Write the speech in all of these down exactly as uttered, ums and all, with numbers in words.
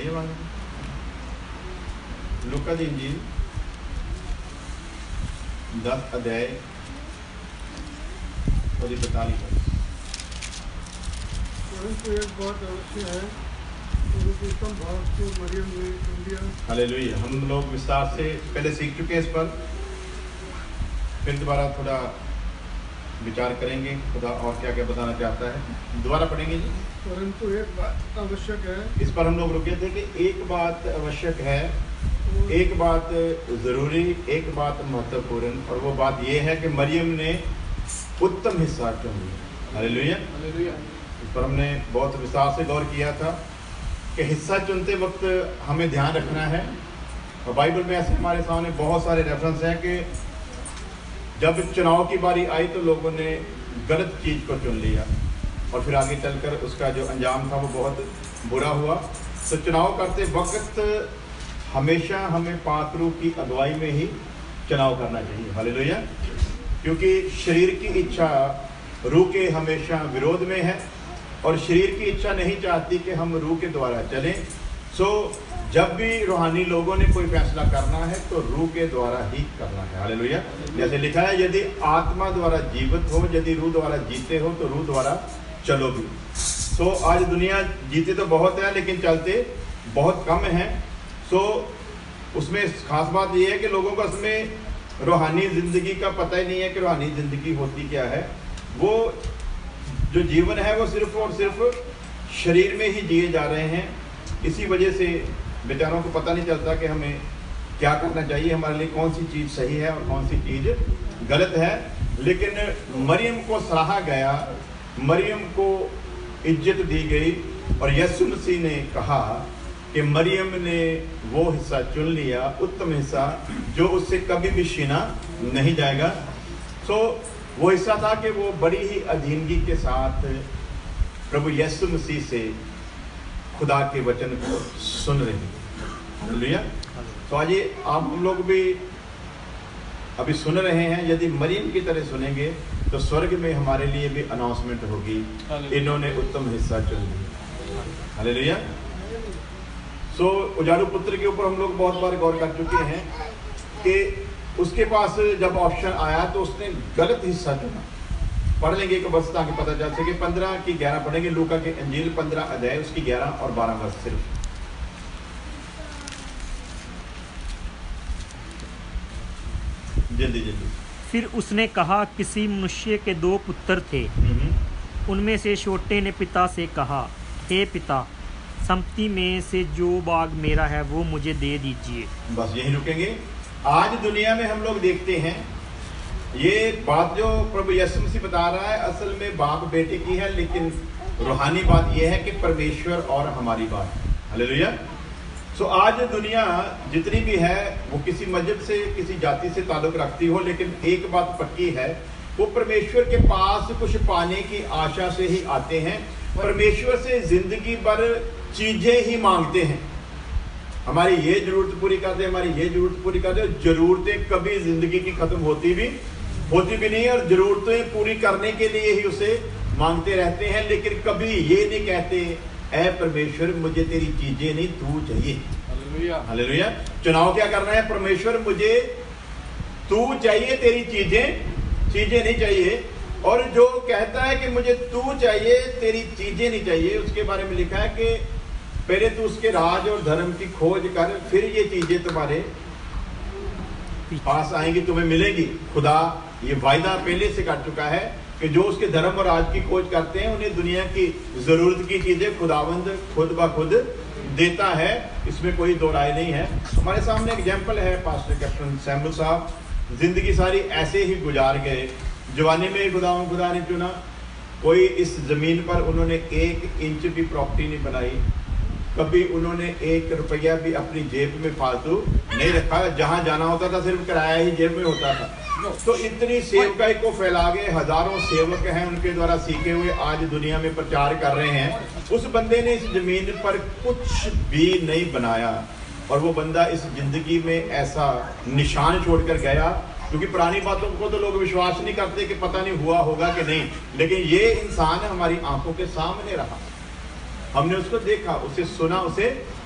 पढ़िए वहाँ लूका दी इंजील दस अध्याय और इकतालीस वर्ष। परंतु एक बात अवश्य है, सर्वोत्तम भाव को मरियम ने सुन लिया। हालेलुया। हम लोग विस्तार से पहले सीख चुके हैं इस पर, फिर दोबारा थोड़ा विचार करेंगे खुदा और क्या क्या बताना चाहता है। दोबारा पढ़ेंगे जी। परंतु एक बात आवश्यक है, इस पर हम लोग रुके थे कि एक बात आवश्यक है, एक बात ज़रूरी, एक बात महत्वपूर्ण, और वो बात ये है कि मरियम ने उत्तम हिस्सा चुन लिया। हालेलुया। इस पर हमने बहुत विस्तार से गौर किया था कि हिस्सा चुनते वक्त हमें ध्यान रखना है, और बाइबल में ऐसे हमारे सामने बहुत सारे रेफरेंस हैं कि जब चुनाव की बारी आई तो लोगों ने गलत चीज़ को चुन लिया और फिर आगे चलकर उसका जो अंजाम था वो बहुत बुरा हुआ। तो चुनाव करते वक्त हमेशा हमें पाक रूह की अगुवाई में ही चुनाव करना चाहिए। हालेलुया। क्योंकि शरीर की इच्छा रूह के हमेशा विरोध में है, और शरीर की इच्छा नहीं चाहती कि हम रूह के द्वारा चलें। सो जब भी रूहानी लोगों ने कोई फैसला करना है तो रूह के द्वारा ही करना है। हालेलुया। जैसे लिखा है, यदि आत्मा द्वारा जीवित हो, यदि रूह द्वारा जीते हो तो रूह द्वारा चलो भी। सो आज दुनिया जीते तो बहुत है लेकिन चलते बहुत कम हैं। सो उसमें खास बात यह है कि लोगों को उसमें रूहानी ज़िंदगी का पता ही नहीं है कि रूहानी ज़िंदगी होती क्या है। वो जो जीवन है वो सिर्फ और सिर्फ शरीर में ही जिए जा रहे हैं। इसी वजह से बेचारों को पता नहीं चलता कि हमें क्या करना चाहिए, हमारे लिए कौन सी चीज़ सही है और कौन सी चीज़ गलत है। लेकिन मरियम को सराहा गया, मरियम को इज्जत दी गई, और यीशु मसीह ने कहा कि मरियम ने वो हिस्सा चुन लिया, उत्तम हिस्सा, जो उससे कभी भी छीना नहीं जाएगा। सो वो हिस्सा था कि वो बड़ी ही अधीनगी के साथ प्रभु यीशु मसीह से खुदा के वचन को सुन रहे हैं। हालेलुया। तो आज आप हम लोग भी अभी सुन रहे हैं, यदि मरियम की तरह सुनेंगे तो स्वर्ग में हमारे लिए भी अनाउंसमेंट होगी, इन्होंने उत्तम हिस्सा चुन लिया। हालेलुया। सो उजाड़ू पुत्र के ऊपर हम लोग बहुत बार गौर कर चुके हैं कि उसके पास जब ऑप्शन आया तो उसने गलत हिस्सा चुना। पढ़ लेंगे एक वर्ष ताकि पता चल सके। पंद्रह की ग्यारह पढ़ेंगे, लूका के इंजील पंद्रह अध्याय उसकी ग्यारह और बारह वर्ष सिर्फ। जल्दी जल्दी। फिर उसने कहा, किसी मनुष्य के दो पुत्र थे, उनमें से छोटे ने पिता से कहा, हे पिता, संपत्ति में से जो भाग मेरा है वो मुझे दे दीजिए। बस यही रुकेंगे। आज दुनिया में हम लोग देखते हैं ये बात जो प्रभु यीशु मसीह बता रहा है, असल में बाप बेटे की है, लेकिन रूहानी बात यह है कि परमेश्वर और हमारी बात है। हालेलुया। सो आज दुनिया जितनी भी है वो किसी मजहब से, किसी जाति से ताल्लुक रखती हो, लेकिन एक बात पक्की है, वो परमेश्वर के पास कुछ पाने की आशा से ही आते हैं। परमेश्वर से जिंदगी भर चीजें ही मांगते हैं, हमारी ये जरूरत पूरी कर दे, हमारी ये जरूरत पूरी कर दे। जरूरतें कभी जिंदगी की खत्म होती भी होती भी नहीं, और जरूरतें पूरी करने के लिए ही उसे मांगते रहते हैं, लेकिन कभी ये नहीं कहते, ऐ परमेश्वर मुझे तेरी चीजें नहीं, तू चाहिए। हालेलुया। हालेलुया। चुनाव क्या करना है? परमेश्वर मुझे तू चाहिए, तेरी चीजें चीजें नहीं चाहिए। और जो कहता है कि मुझे तू चाहिए, तेरी चीजें नहीं चाहिए, उसके बारे में लिखा है कि पहले तू उसके राज और धर्म की खोज कर, फिर ये चीजें तुम्हारे पास आएंगी, तुम्हें मिलेगी। खुदा ये वायदा पहले से कर चुका है कि जो उसके धर्म और राज की खोज करते हैं उन्हें दुनिया की जरूरत की चीजें खुदावंद खुद ब खुद देता है। इसमें कोई दो राय नहीं है। हमारे सामने एग्जाम्पल है पास्टर कैप्टन सैमुअल साहब, जिंदगी सारी ऐसे ही गुजार गए। जवानी में खुदा खुदा ने चुना, कोई इस जमीन पर उन्होंने एक इंच भी प्रॉपर्टी नहीं बनाई, कभी उन्होंने एक रुपया भी अपनी जेब में फालतू नहीं रखा। जहां जाना होता था सिर्फ किराया ही जेब में होता था। तो इतनी सेवकाई को फैला गए, हजारों सेवक हैं उनके द्वारा सीखे हुए, आज दुनिया में प्रचार कर रहे हैं। उस बंदे ने इस जमीन पर कुछ भी नहीं बनाया, और वो बंदा इस जिंदगी में ऐसा निशान छोड़कर गया, क्योंकि पुरानी बातों को तो लोग विश्वास नहीं करते कि पता नहीं हुआ होगा कि नहीं, लेकिन ये इंसान हमारी आंखों के सामने रहा, हमने उसको देखा, उसे सुना, उसे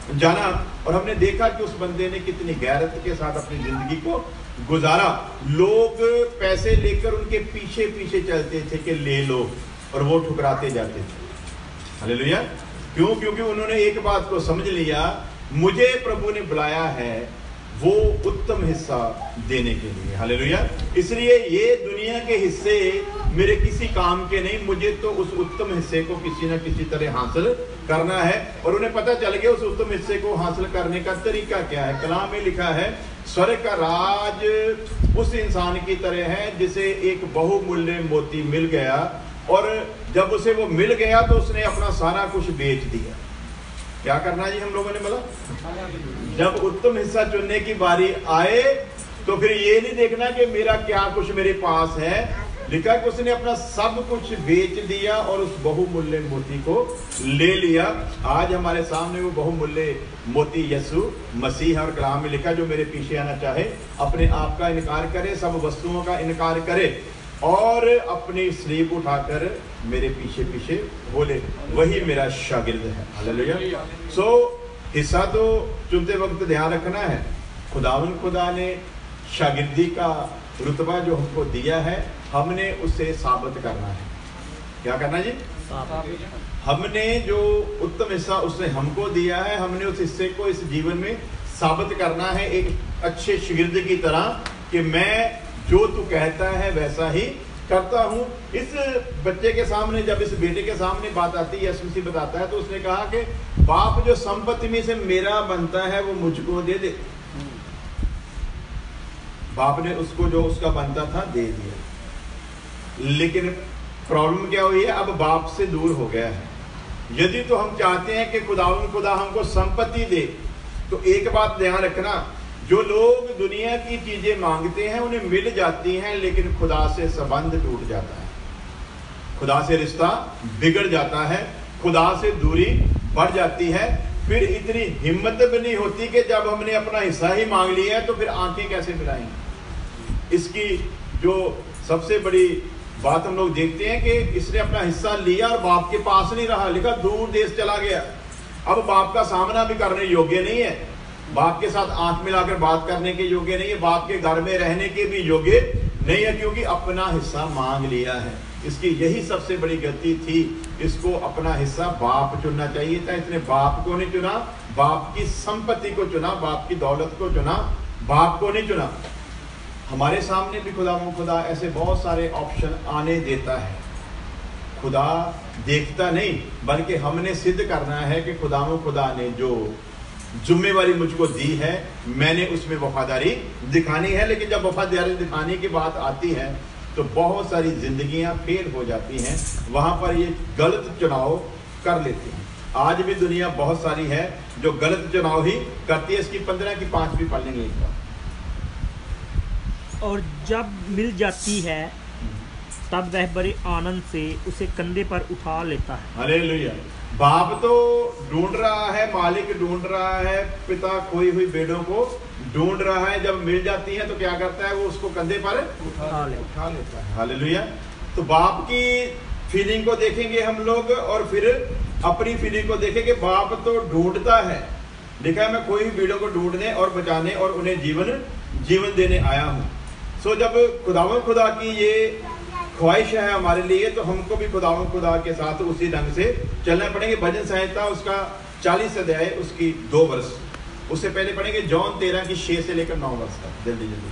जाना और हमने देखा कि उस बंदे ने कितनी गैरत के साथ अपनी जिंदगी को गुजारा। लोग पैसे लेकर उनके पीछे पीछे चलते थे कि ले लो, और वो ठुकराते जाते थे। हालेलुया। क्यों? क्योंकि उन्होंने एक बात को समझ लिया, मुझे प्रभु ने बुलाया है वो उत्तम हिस्सा देने के लिए। हालेलुया। इसलिए ये दुनिया के हिस्से मेरे किसी काम के नहीं, मुझे तो उस उत्तम हिस्से को किसी न किसी तरह हासिल करना है। और उन्हें पता चल गया उस उत्तम हिस्से को हासिल करने का तरीका क्या है। कलाम में लिखा है, स्वर्ग का राज उस इंसान की तरह है जिसे एक बहुमूल्य मोती मिल गया, और जब उसे वो मिल गया तो उसने अपना सारा कुछ बेच दिया। क्या करना जी हम लोगों ने बोला, जब उत्तम हिस्सा चुनने की बारी आए तो फिर ये नहीं देखना कि मेरा क्या कुछ मेरे पास है। लिखा कि उसने अपना सब कुछ बेच दिया और उस बहुमूल्य मोती को ले लिया। आज हमारे सामने वो बहुमूल्य मोती यीशु मसीह है। और कलाम में लिखा, जो मेरे पीछे आना चाहे अपने आप का इनकार करे, सब वस्तुओं का इनकार करे और अपनी स्लीब उठाकर मेरे पीछे पीछे बोले, वही मेरा शागिर्द है। हालेलुया। सो हिस्सा तो चुनते वक्त ध्यान रखना है, खुदावन खुदा ने शागिर्दी का रुतबा जो हमको दिया है, हमने उसे साबित करना है। क्या करना जी? हमने जो उत्तम हिस्सा उसने हमको दिया है, हमने उस हिस्से को इस जीवन में साबित करना है, एक अच्छे शागिर्द की तरह कि मैं जो तू कहता है वैसा ही करता हूं। इस बच्चे के सामने, जब इस बेटे के सामने बात आती है, यीशु मसीह बताता है, तो उसने कहा कि बाप जो संपत्ति में से मेरा बनता है वो मुझको दे दे। बाप ने उसको जो उसका बनता था दे दिया, लेकिन प्रॉब्लम क्या हुई है, अब बाप से दूर हो गया है। यदि तो हम चाहते हैं कि खुदावन खुदा हमको संपत्ति दे, तो एक बात ध्यान रखना, जो लोग दुनिया की चीजें मांगते हैं उन्हें मिल जाती हैं, लेकिन खुदा से संबंध टूट जाता है, खुदा से रिश्ता बिगड़ जाता है, खुदा से दूरी बढ़ जाती है। फिर इतनी हिम्मत भी नहीं होती कि जब हमने अपना हिस्सा ही मांग लिया है तो फिर आंखें कैसे मिलाएंगे। इसकी जो सबसे बड़ी बात हम लोग देखते हैं कि इसने अपना हिस्सा लिया और बाप के पास नहीं रहा, लिखा दूर देश चला गया। अब बाप का सामना भी करने योग्य नहीं है, बाप के साथ आंख मिलाकर बात करने के योग्य नहीं है, बाप के घर में रहने के भी योग्य नहीं है, क्योंकि अपना हिस्सा मांग लिया है। इसकी यही सबसे बड़ी गलती थी, इसको अपना हिस्सा बाप चुनना चाहिए था। इसने बाप को नहीं चुना, बाप की संपत्ति को चुना, बाप की दौलत को चुना, बाप को नहीं चुना। हमारे सामने भी खुदा खुदा ऐसे बहुत सारे ऑप्शन आने देता है। खुदा देखता नहीं, बल्कि हमने सिद्ध करना है कि खुदा खुदा ने जो जिम्मेवारी मुझको दी है, मैंने उसमें वफादारी दिखानी है। लेकिन जब वफादारी दिखाने की बात आती है तो बहुत सारी जिंदगियां फेल हो जाती हैं, वहां पर ये गलत चुनाव कर लेते हैं। आज भी दुनिया बहुत सारी है जो गलत चुनाव ही करती है। इसकी पंद्रह की पांच भी पढ़ लेंगे एक बार। और जब मिल जाती है तब वह बड़े आनंद से उसे कंधे पर उठा लेता है। हालेलुया। बाप तो ढूंढ रहा है, मालिक ढूंढ रहा है, पिता खोई हुई बेटों को ढूंढ रहा है। जब मिल जाती है तो क्या करता है, वो उसको कंधे पर उठा ले उठा लेता है। हालेलुया। तो बाप की फीलिंग को देखेंगे हम लोग और फिर अपनी फीलिंग को देखेंगे। बाप तो ढूंढता है, लिखा है मैं खोई हुई बेटों को ढूंढने और बचाने और उन्हें जीवन जीवन देने आया हूँ। सो जब खुदावन खुदा की ये ख्वाहिश है हमारे लिए, तो हमको भी खुदावन खुदा के साथ उसी ढंग से चलना पड़ेंगे। भजन संहिता उसका चालीस अध्याय उसकी दो वर्ष, उससे पहले पढ़ेंगे जॉन तेरह की छह से लेकर नौ वर्ष तक। जल्दी जल्दी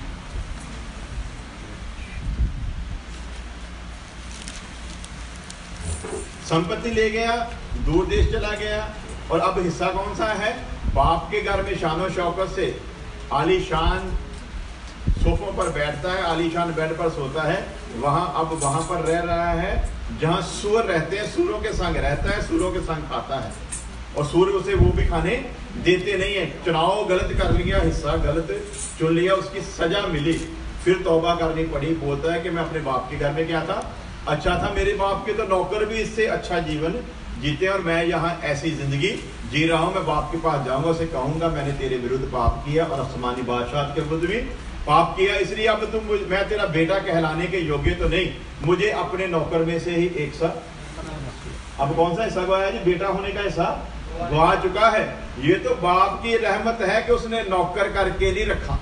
संपत्ति ले गया, दूर देश चला गया, और अब हिस्सा कौन सा है, बाप के घर में शानो शौकत से आलीशान सोफों पर बैठता है, आलीशान बेड पर सोता है। वहां अब वहां पर रह रहा है जहां सूअर रहते हैं, सूरों के संग रहता है, सूरों के संग खाता है, और सूर्य उसे वो भी खाने देते नहीं है। चुनाव गलत कर लिया, हिस्सा गलत चुन लिया, उसकी सजा मिली, फिर तौबा करनी पड़ी। बोलता है कि मैं अपने बाप के घर में क्या था, अच्छा था, मेरे बाप के तो नौकर भी इससे अच्छा जीवन जीते और मैं यहाँ ऐसी जिंदगी जी रहा हूँ। मैं बाप के पास जाऊंगा, उसे कहूंगा मैंने तेरे विरुद्ध पाप किया और आसमानी बादशाह के विरुद्ध भी पाप किया, इसलिए अब तुम मैं तेरा बेटा कहलाने के योग्य तो नहीं, मुझे अपने नौकर में से ही एक सा। अब कौन सा हिस्सा गवाया जी, बेटा होने का हिस्सा गवा चुका है। ये तो बाप की रहमत है कि उसने नौकर करके नहीं रखा।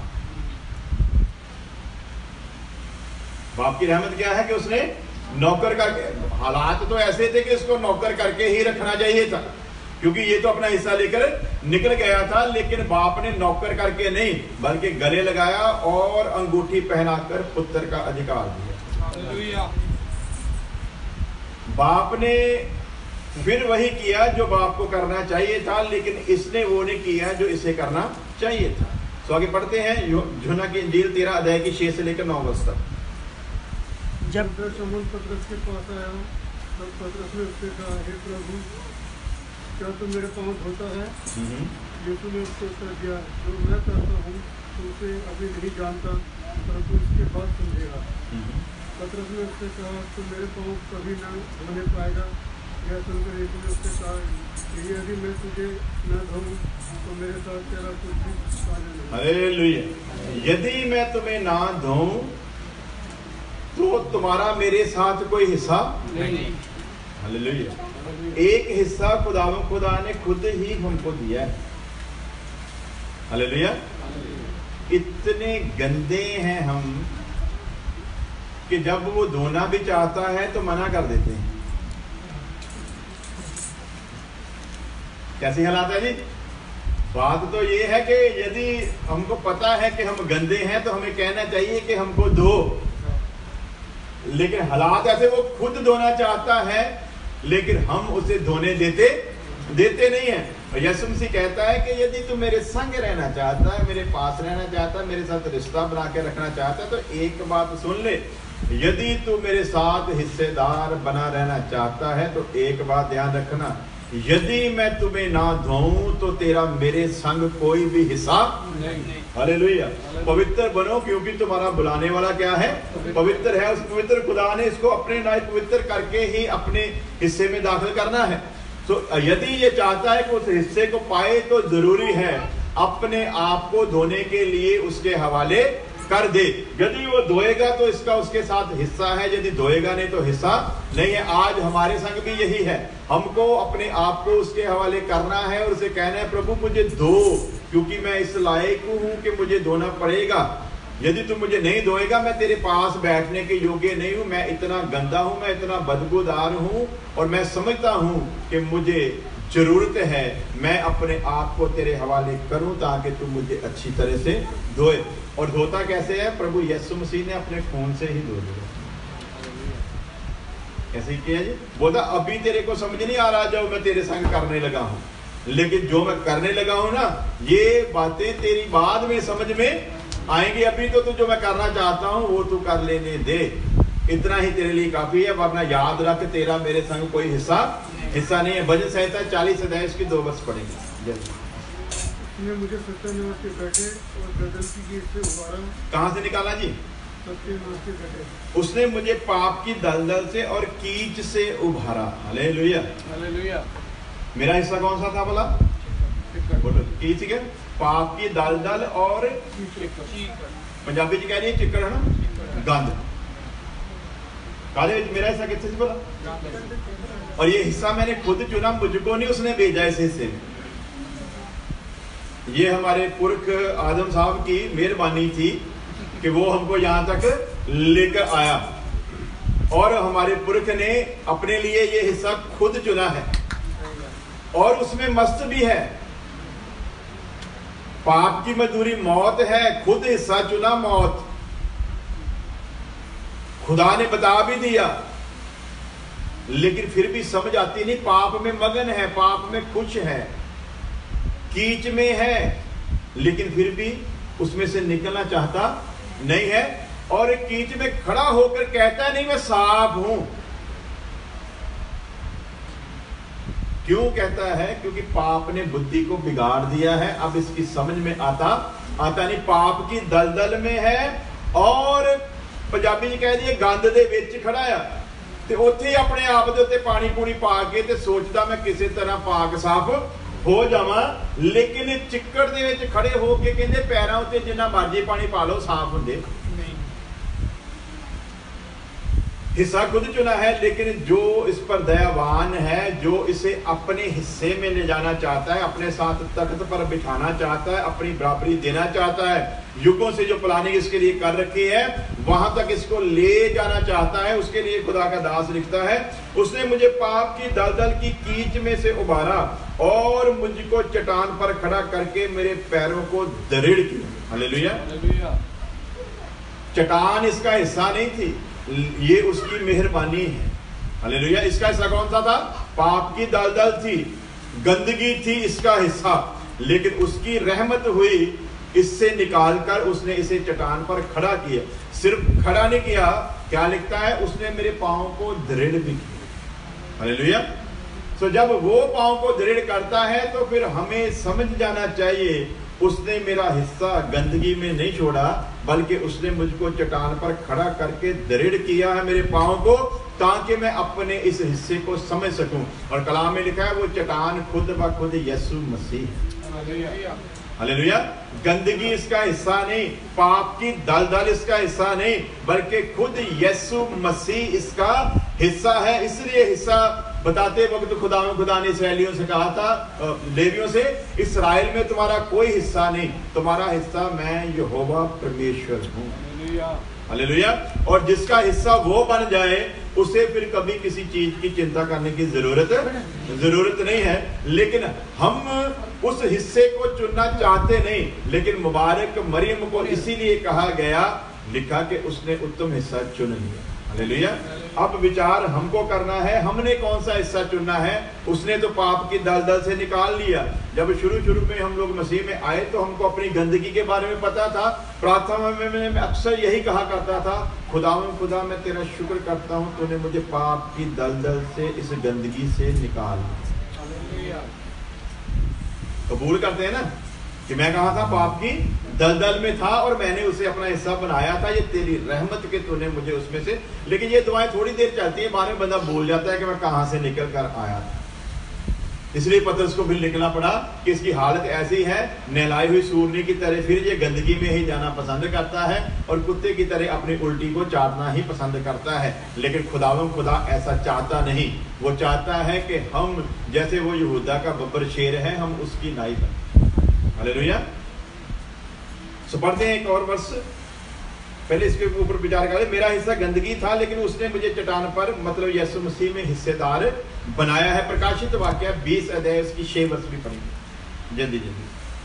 बाप की रहमत क्या है कि उसने नौकर करके, हालात तो ऐसे थे कि इसको नौकर करके ही रखना चाहिए था, क्योंकि ये तो अपना हिस्सा लेकर निकल गया था, लेकिन बाप ने नौकर करके नहीं बल्कि गले लगाया और अंगूठी पहनाकर पुत्र का अधिकार दिया। बाप ने फिर वही किया जो बाप को करना चाहिए था, लेकिन इसने वो नहीं किया जो इसे करना चाहिए था। तो आगे पढ़ते हैं यूहन्ना की इंजील तेरह अध्याय की छह से लेकर नौ वर्ष तक। जब शमूएल पतरस के पास आया तब पतरस ने उससे कहा, हे प्रभु, क्या तू मेरे पाँव धोता है? यीशु ने उसको उत्तर दिया, जो मैं करता हूँ तो उसे अभी नहीं जानता, परंतु इसके बाद समझेगा। पतरस ने उससे कहा, तू मेरे पाँव कभी न धोने पाएगा। यह सुनकर यीशु ने उससे कहा, यदि मैं तुझे न धोऊं तो मेरे साथ तेरा कुछ भी कार्य नहीं। हालेलुया। यदि मैं तुम्हें ना धोऊं तो तुम्हारा मेरे साथ कोई हिस्सा नहीं। हालेलुया। एक हिस्सा खुदावंद खुदा ने खुद ही हमको दिया है। हालेलुया। इतने गंदे हैं हम कि जब वो धोना भी चाहता है तो मना कर देते हैं। कैसी हालात है जी? बात तो ये है कि यदि हमको पता है कि हम गंदे हैं तो हमें कहना चाहिए कि हमको धो, लेकिन हालात ऐसे वो खुद धोना चाहता है लेकिन हम उसे धोने देते देते नहीं है। और यीशु मसीह कहता है कि यदि तू मेरे संग रहना चाहता है, मेरे पास रहना चाहता है, मेरे साथ रिश्ता बना के रखना चाहता है, तो एक बात सुन ले, यदि तू मेरे साथ हिस्सेदार बना रहना चाहता है तो एक बात ध्यान रखना, यदि मैं तुम्हें ना धोऊं तो तेरा मेरे संग कोई भी हिस्सा नहीं। हालेलुया। पवित्र बनो क्योंकि तुम्हारा बुलाने वाला क्या है? पवित्र है। उस पवित्र खुदा ने इसको अपने नाय पवित्र करके ही अपने हिस्से में दाखिल करना है। तो यदि ये चाहता है कि उस हिस्से को पाए तो जरूरी है अपने आप को धोने के लिए उसके हवाले कर दे। यदि वो धोएगा तो इसका उसके साथ हिस्सा है, यदि धोएगा नहीं तो हिस्सा नहीं है। आज हमारे संग भी यही है, हमको अपने आप को उसके हवाले करना है और उसे कहना है, प्रभु मुझे धो, क्योंकि मैं इस लायक हूं कि मुझे धोना पड़ेगा। यदि तू मुझे नहीं धोएगा मैं तेरे पास बैठने के योग्य नहीं हूं, मैं इतना गंदा हूं, मैं इतना बदबूदार हूं और मैं समझता हूं कि मुझे जरूरत है मैं अपने आप को तेरे हवाले करूं ताकि तू मुझे अच्छी तरह से धोए। और धोता कैसे है? प्रभु यीशु मसीह ने अपने खून से ही धो दिया। कैसे किया जी? बोलता अभी तेरे को समझ नहीं आ रहा जो मैं तेरे संग करने लगा हूं, लेकिन जो मैं करने लगा हूं ना, ये बातें तेरी बाद में समझ में आएंगी। अभी तो तू जो मैं करना चाहता हूं वो तू कर लेने दे, इतना ही तेरे लिए काफी है। वरना याद रख तेरा मेरे संग कोई हिस्सा हिस्सा नहीं है। भजन संहिता चालीस अध्याय इसकी दो वर्ष पढ़ेंगे। उसने मुझे सत्यानाश के बेटे और गर्दन की कीट से उबारा। कहां से निकाला जी? सत्यानाश के बेटे। उसने मुझे पाप की दलदल से और कीच से उभारा। हालेलुया। हालेलुया। मेरा हिस्सा कौन सा था बोला? बोलो कीच के, पाप की दलदल और पंजाबी च कह रही है चिक्कड़ है ना, गंद। काले मेरा हिस्सा किससे बोला? और ये हिस्सा मैंने खुद चुना, मुझको नहीं उसने भेजा इस हिस्से में। ये हमारे पुरख आदम साहब की मेहरबानी थी कि वो हमको यहाँ तक लेकर आया और हमारे पुरख ने अपने लिए ये हिस्सा खुद चुना है और उसमें मस्त भी है। पाप की मजदूरी मौत है, खुद हिस्सा चुना मौत। खुदा ने बता भी दिया लेकिन फिर भी समझ आती नहीं। पाप में मगन है, पाप में खुश है, कीच में है, लेकिन फिर भी उसमें से निकलना चाहता नहीं है और कीच में खड़ा होकर कहता है नहीं मैं साफ हूं। क्यों कहता है? क्योंकि पाप ने बुद्धि को बिगाड़ दिया है। अब इसकी समझ में आता आता नहीं। पाप की दलदल में है और पंजाबी जी कह दिए गंद दे विच खड़ा है ते उत्थे अपने आप दे उत्ते पानी पूरी पा के ते सोचदा मैं किसी तरह पाक साफ हो जावां, लेकिन चिक्कड़ दे विच खड़े हो के कहंदे पैरां उत्ते जिन्ना मर्जी पानी पा लो साफ हुंदे हिस्सा खुद चुना है, लेकिन जो इस पर दयावान है, जो इसे अपने हिस्से में ले जाना चाहता है, अपने साथ तख्त पर बिठाना चाहता है, अपनी बराबरी देना चाहता है, युगों से जो प्लानिंग इसके लिए कर रखी है वहां तक इसको ले जाना चाहता है, उसके लिए खुदा का दास लिखता है, उसने मुझे पाप की दलदल की कीच में से उबारा और मुझको चट्टान पर खड़ा करके मेरे पैरों को दृढ़ किया। हालेलुया। चट्टान इसका हिस्सा नहीं थी, ये उसकी मेहरबानी है। हालेलुया। इसका हिस्सा कौन सा था? पाप की दलदल थी, गंदगी थी इसका हिस्सा, लेकिन उसकी रहमत हुई, इससे निकालकर उसने इसे चट्टान पर खड़ा किया। सिर्फ खड़ा नहीं किया, क्या लिखता है, उसने मेरे पांव को दृढ़ भी किया। हालेलुया। तो जब वो पांव को दृढ़ करता है तो फिर हमें समझ जाना चाहिए उसने मेरा हिस्सा गंदगी में नहीं छोड़ा, बल्कि उसने मुझको चट्टान पर खड़ा करके दृढ़ किया है मेरे पांव को, ताकि मैं अपने इस हिस्से को समझ सकूं। और कलाम में लिखा है वो चट्टान खुद ब खुद यीशु मसीह है। हालेलुया। गंदगी इसका हिस्सा नहीं, पाप की दलदल इसका हिस्सा नहीं, बल्कि खुद यीशु मसीह इसका हिस्सा है। इसलिए हिस्सा बताते वक्त खुदा खुदा ने इसराइलियों से कहा था, लेवियों से, इस्राएल में तुम्हारा कोई हिस्सा नहीं, तुम्हारा हिस्सा मैं यहोवा परमेश्वर हूँ। हालेलुया। और जिसका हिस्सा वो बन जाए उसे फिर कभी किसी चीज की चिंता करने की जरूरत जरूरत नहीं है। लेकिन हम उस हिस्से को चुनना चाहते नहीं, लेकिन मुबारक मरियम को इसीलिए कहा गया, लिखा कि उसने उत्तम हिस्सा चुन लिया। हालेलुया। अब विचार हमको करना है, हमने कौन सा हिस्सा चुनना है। उसने तो पाप की दलदल से निकाल लिया। जब शुरू शुरू में हम लोग मसीह में आए तो हमको अपनी गंदगी के बारे में पता था। प्रार्थना में मैं, मैं अक्सर यही कहा करता था, खुदावन खुदा मैं तेरा शुक्र करता हूँ, तूने मुझे पाप की दलदल से, इस गंदगी से निकाल। कबूल करते हैं ना कि मैं कहा था पाप की दलदल में था और मैंने उसे अपना हिस्सा बनाया था, ये तेरी रहमत के तूने मुझे उसमें से। लेकिन ये दुआएं थोड़ी देर चलती है, बाद में बंदा भूल जाता है कि मैं कहां से निकल कर आया था। इसलिए पतरस को फिर लिखना पड़ा कि इसकी हालत ऐसी है, नहलाई हुई सूरनी की तरह फिर ये गंदगी में ही जाना पसंद करता है और कुत्ते की तरह अपनी उल्टी को चाटना ही पसंद करता है। लेकिन खुदावम खुदा ऐसा चाहता नहीं, वो चाहता है कि हम जैसे वो यहूदा का बब्बर शेर है, हम उसकी नाई बने। हालेलुया। सो पढ़ते हैं एक और वर्ष, पहले इसके ऊपर विचार करें। मेरा हिस्सा गंदगी था, लेकिन उसने मुझे चट्टान पर, मतलब यीशु मसीह में हिस्सेदार बनाया है। प्रकाशित वाक्य बीस अध्याय उसकी छह वर्ष भी पढ़ेंगे जल्दी जल्दी।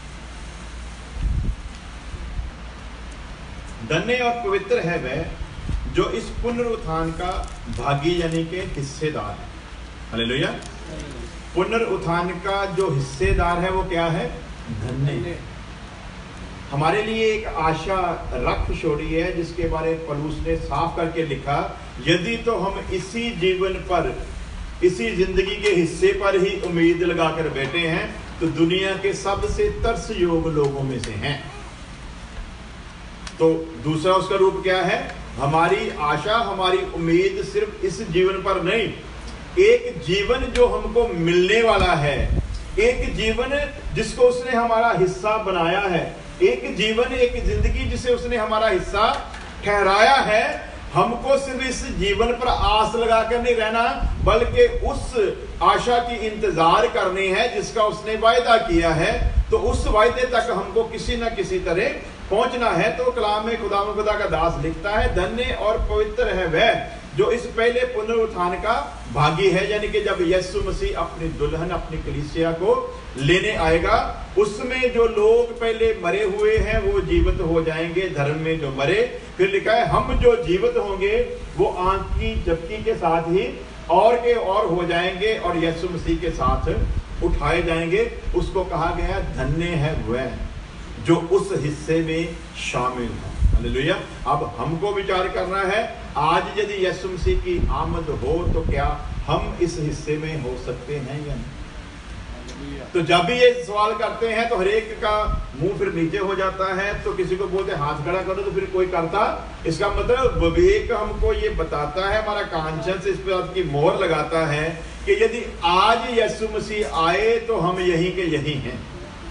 धन्य और पवित्र है वह जो इस पुनरुत्थान का भागी यानी के हिस्सेदार है। हालेलुया। पुनरुत्थान का जो हिस्सेदार है वो क्या है? धन्य। हमारे लिए एक आशा रख छोड़ी है जिसके बारे में पौलुस ने साफ करके लिखा, यदि तो हम इसी जीवन पर, इसी जिंदगी के हिस्से पर ही उम्मीद लगाकर बैठे हैं तो दुनिया के सबसे तरस योग लोगों में से हैं। तो दूसरा उसका रूप क्या है? हमारी आशा, हमारी उम्मीद सिर्फ इस जीवन पर नहीं, एक जीवन जो हमको मिलने वाला है, एक जीवन जिसको उसने हमारा हिस्सा बनाया है, एक जीवन, एक जिंदगी जिसे उसने हमारा हिस्सा ठहराया है। हमको सिर्फ इस जीवन पर आस लगाकर नहीं रहना, बल्कि उस आशा की इंतजार करनी है जिसका उसने वायदा किया है। तो उस वायदे तक हमको किसी न किसी तरह पहुंचना है। तो कलाम में खुदा खुदा का दास लिखता है, धन्य और पवित्र है वह जो इस पहले पुनरुत्थान का भागी है, यानी कि जब यीशु मसीह अपनी दुल्हन, अपनी कलीसिया को लेने आएगा, उसमें जो लोग पहले मरे हुए हैं वो जीवित हो जाएंगे, धर्म में जो मरे। फिर लिखा है हम जो जीवित होंगे वो आंख की झपकी के साथ ही और के और हो जाएंगे और यीशु मसीह के साथ उठाए जाएंगे। उसको कहा गया धन्य है वह जो उस हिस्से में शामिल है। हालेलुया। अब हमको विचार करना है, आज यदि यीशु मसीह की आमद हो तो क्या हम इस हिस्से में हो सकते हैं या नहीं? तो जब भी ये सवाल करते हैं तो हर एक का मुंह फिर नीचे हो जाता है। तो किसी को बोलते हाथ खड़ा करो तो फिर कोई करता। इसका मतलब विवेक हमको ये बताता है, हमारा कॉन्शियस इस बात की मोहर लगाता है कि यदि आज यीशु मसीह आए तो हम यहीं के यहीं हैं।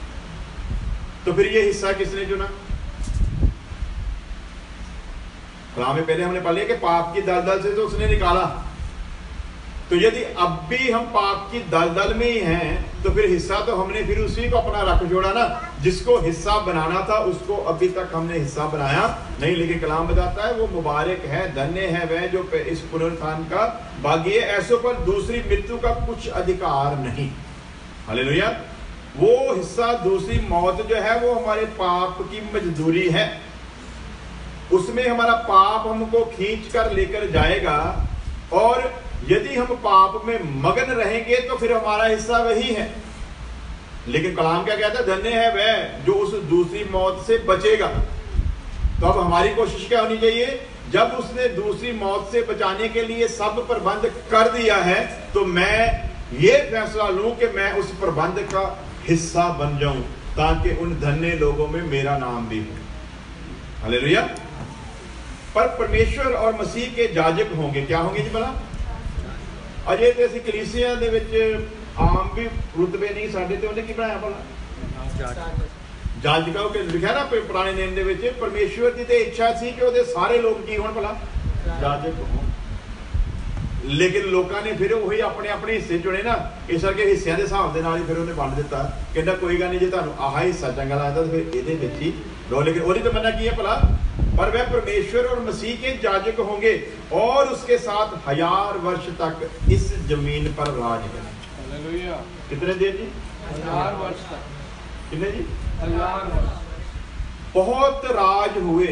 तो फिर ये हिस्सा किसने चुना? कलाम में पहले हमने पढ़ लिया कि पाप की दलदल से तो उसने निकाला। तो यदि अब भी हम पाप की दलदल में ही हैं तो फिर हिस्सा तो हमने फिर उसी को अपना रख जोड़ा ना। जिसको हिस्सा बनाना था उसको अभी तक हमने हिस्सा बनाया नहीं। लेकिन कलाम बताता है वो मुबारक है, धन्य है वह जो इस पुनरुत्थान का भागी है, ऐसों पर दूसरी मृत्यु का कुछ अधिकार नहीं। हालेलुया। वो हिस्सा दूसरी मौत जो है वो हमारे पाप की मजदूरी है। उसमें हमारा पाप हमको खींच कर लेकर जाएगा और यदि हम पाप में मगन रहेंगे तो फिर हमारा हिस्सा वही है। लेकिन कलाम क्या कहता है, धन्य है वह जो उस दूसरी मौत से बचेगा। तो अब हमारी कोशिश क्या होनी चाहिए, जब उसने दूसरी मौत से बचाने के लिए सब प्रबंध कर दिया है तो मैं ये फैसला लूं कि मैं उस प्रबंध का हिस्सा बन जाऊं ताकि उन धन्य लोगों में मेरा नाम भी हो। हालेलुया। पर परमेश्वर और मसीह के जाजक होंगे, क्या होंगे जी भला? अजे तो असं कलीसिया दे विच आम भी रुतबे नहीं साडे ते उन्हें की बनाया भला जाजका के लिखा ना पुराने नियम दे विच परमेश्वर की तो इच्छा सी कि उहदे सारे लोग की होण भला जाजक होण। लेकिन लोगों ने फिर वही अपने अपने हिस्से चुने ना, इस करके हिस्सों के हिसाब के नाल ही फिर उन्हें वंड दिता। कहता कोई गल नहीं जो तुहानूं आह हिस्सा चंगा लगता तो फिर इहदे विच ही लो। लेकिन वही तो मना की है भला, पर वह परमेश्वर और मसीह के जाजक होंगे और उसके साथ हजार वर्ष तक इस जमीन पर राज करेंगे। कितने देर जी? हजार वर्ष तक। कितने जी? हजार वर्ष। बहुत राज हुए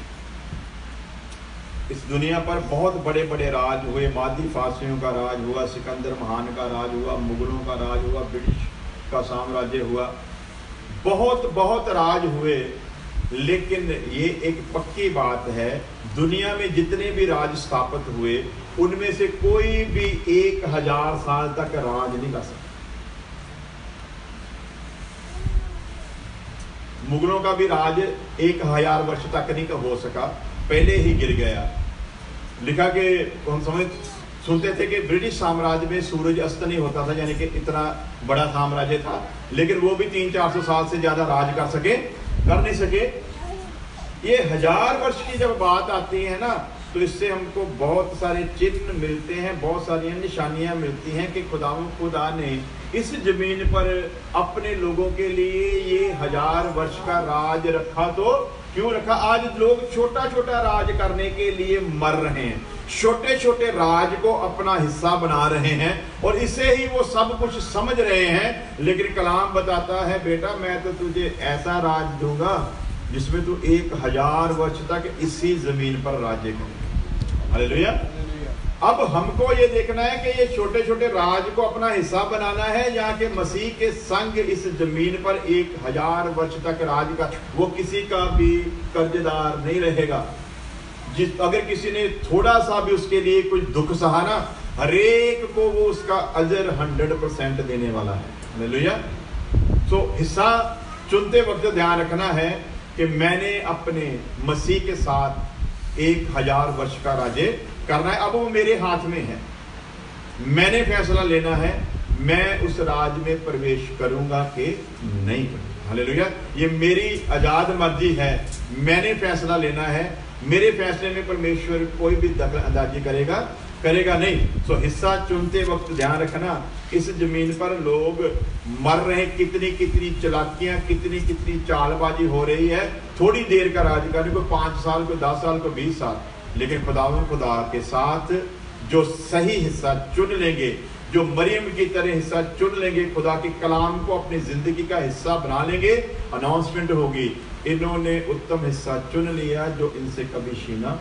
इस दुनिया पर, बहुत बड़े बड़े राज हुए। मादी फासियों का राज हुआ, सिकंदर महान का राज हुआ, मुगलों का राज हुआ, ब्रिटिश का साम्राज्य हुआ, बहुत बहुत राज हुए। लेकिन ये एक पक्की बात है, दुनिया में जितने भी राज स्थापित हुए उनमें से कोई भी एक हजार साल तक राज नहीं कर सकता। मुगलों का भी राज एक हजार वर्ष तक नहीं हो सका, पहले ही गिर गया। लिखा कि हम समझ सुनते थे कि ब्रिटिश साम्राज्य में सूरज अस्त नहीं होता था, यानी कि इतना बड़ा साम्राज्य था, लेकिन वो भी तीन चार सौ साल से ज्यादा राज कर सके कर नहीं सके। ये हजार वर्ष की जब बात आती है ना तो इससे हमको बहुत सारे चिन्ह मिलते हैं, बहुत सारी निशानियां मिलती हैं कि खुदा खुदा ने इस जमीन पर अपने लोगों के लिए ये हजार वर्ष का राज रखा। तो क्यों रखा? आज लोग छोटा छोटा राज करने के लिए मर रहे हैं, छोटे छोटे राज को अपना हिस्सा बना रहे हैं और इसे ही वो सब कुछ समझ रहे हैं। लेकिन कलाम बताता है, बेटा मैं तो तुझे ऐसा राज दूंगा जिसमें तू एक हजार वर्ष तक इसी जमीन पर राज्य करेगा। हालेलुया। अब हमको ये देखना है कि ये छोटे छोटे राज को अपना हिस्सा बनाना है या कि मसीह के संग इस जमीन पर एक हजार वर्ष तक राज का, वो किसी का भी कर्जदार नहीं रहेगा। जिस अगर किसी ने थोड़ा सा भी उसके लिए कोई दुख सहा ना, हरेक को वो उसका अजर हंड्रेड परसेंट देने वाला है। हालेलुया। तो हिस्सा चुनते वक्त ध्यान रखना है कि मैंने अपने मसीह के साथ एक हजार वर्ष का राज्य करना है। अब वो मेरे हाथ में है, मैंने फैसला लेना है मैं उस राज में प्रवेश करूंगा कि नहीं करूंगा। हालेलुया। ये मेरी आजाद मर्जी है, मैंने फैसला लेना है। मेरे फैसले में परमेश्वर कोई भी दखल अंदाजी करेगा करेगा नहीं। तो हिस्सा चुनते वक्त ध्यान रखना, इस जमीन पर लोग मर रहे, कितनी कितनी चालाकियां, कितनी कितनी चालबाजी हो रही है। थोड़ी देर का राज करने को पांच साल को दस साल को बीस साल, लेकिन खुदावन खुदा के साथ जो सही हिस्सा चुन लेंगे, जो मरियम की तरह हिस्सा चुन लेंगे, खुदा के कलाम को अपनी जिंदगी का हिस्सा बना लेंगे, अनाउंसमेंट होगी, इन्होंने उत्तम हिस्सा चुन लिया जो इनसे कभी छीना।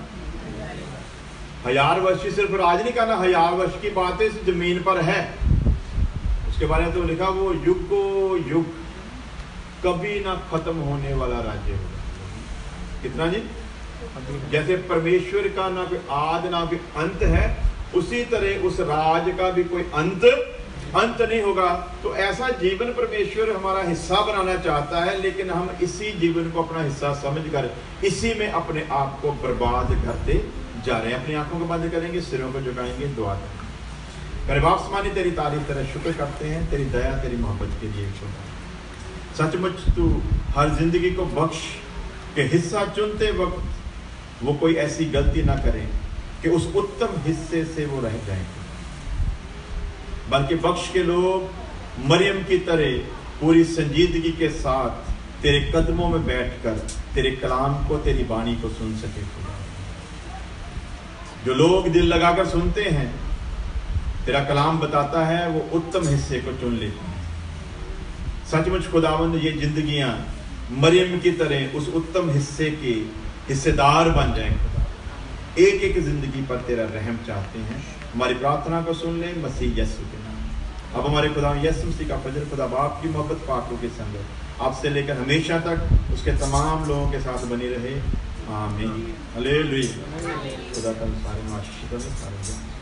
हजार वर्ष की सिर्फ राज नहीं करना, हजार वर्ष की बात इस जमीन पर है। उसके बारे में तो लिखा वो युग युग कभी ना खत्म होने वाला राज्य होगा। कितना जी? जैसे परमेश्वर का ना कोई आद ना कोई अंत है, उसी तरह उस राज का भी कोई अंत अंत नहीं होगा। तो ऐसा जीवन परमेश्वर हमारा हिस्सा बनाना चाहता है, लेकिन हम इसी जीवन को अपना हिस्सा समझकर इसी में अपने आप को बर्बाद करते जा रहे हैं। अपनी आंखों को बंद करेंगे, सिरों को झुकाएंगे, दुआ करेंगे। करे बाप समानी तेरी तारीफ तेरा शुक्र करते हैं, तेरी दया तेरी मोहब्बत के लिए सचमुच तू हर जिंदगी को बख्श के हिस्सा चुनते वक्त वो कोई ऐसी गलती ना करें कि उस उत्तम हिस्से से वो रह जाएं, बल्कि बख्श के लोग मरियम की तरह पूरी संजीदगी के साथ तेरे कदमों में बैठकर तेरे कलाम को, तेरी बाणी को सुन सके। जो लोग दिल लगाकर सुनते हैं, तेरा कलाम बताता है वो उत्तम हिस्से को चुन लेते हैं। सचमुच खुदावंद ये जिंदगियां मरियम की तरह उस उत्तम हिस्से के हिस्सेदार बन जाएं। खुदा एक एक जिंदगी पर तेरा रहम चाहते हैं। हमारी प्रार्थना को सुन ले मसीह यीशु के नाम। अब हमारे खुदा यीशु मसीह का फजल, खुदा बाप की मोहब्बत, पाकों की संगत आपसे लेकर हमेशा तक उसके तमाम लोगों के साथ बनी रहे। आमीन। हालेलुया। खुदा का सारे माशिश सारे